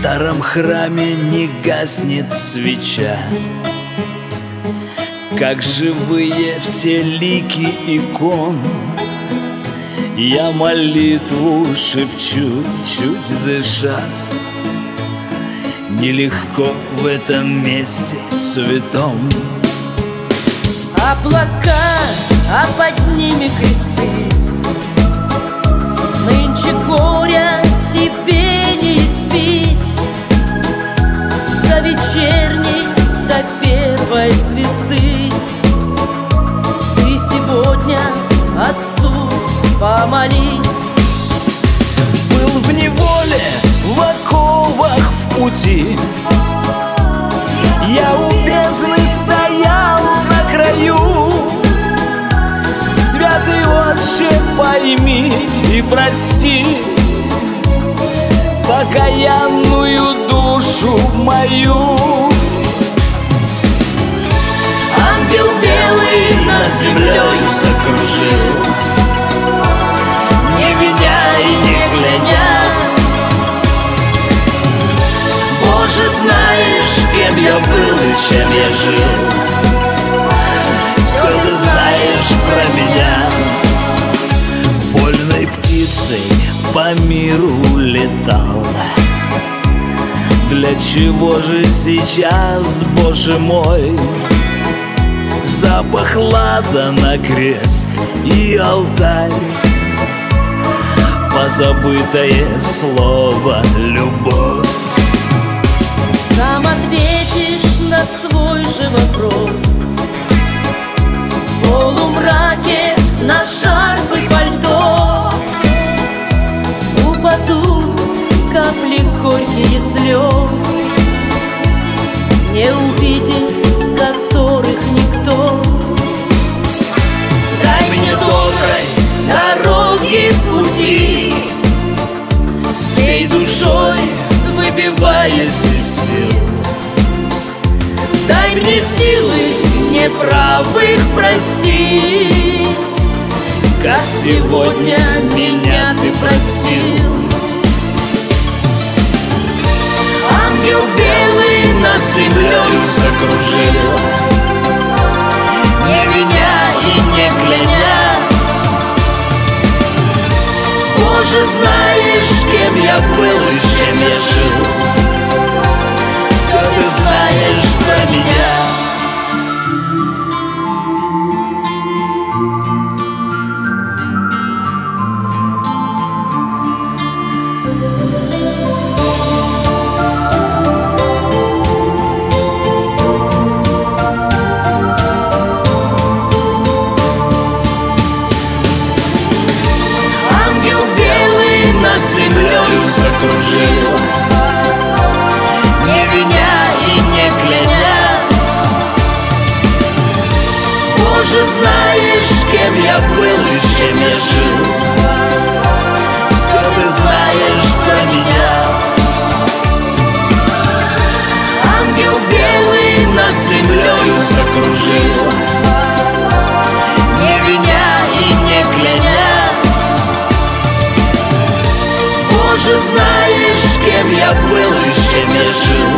старом храме не гаснет свеча, как живые все лики икон. Я молитву шепчу, чуть дыша. Нелегко в этом месте святом. Облака, а под ними кресты. Нынче горя тебе не испить. До вечерней, до первой звезды ты сегодня Отцу помолись. Был в неволе, в оковах, в пути. Я у бездны стоял на краю. Святый Отче, пойми и прости покаянную душу мою. Ангел белый над землею закружил, не виня и не кляня. Боже, знаешь, кем я был и чем я жил. Все ты знаешь про меня. Вольной птицей по миру летал. Для чего же сейчас, Боже мой, запах ладана, крест и алтарь, позабытое слово «любовь»? Сам ответишь на свой же вопрос. В полумраке на шарф и пальто упадут капли горькие слез, не увидит которых никто. Дай мне доброй дороги в пути, всей душой выбиваясь из сил. Дай мне силы неправых простить, как сегодня меня ты простил. Ангел белый над землею закружил, не виня и не кляня. Боже, знаешь, кем я был и чем я жил. Все ты знаешь про меня. Землею закружил, не виня и не кляня. Боже, знаешь, кем я был и чем я жил. Все ты знаешь про меня. Ангел белый над землею закружил, не виня и не кляня. Боже, знаешь, кем я был и чем я жил.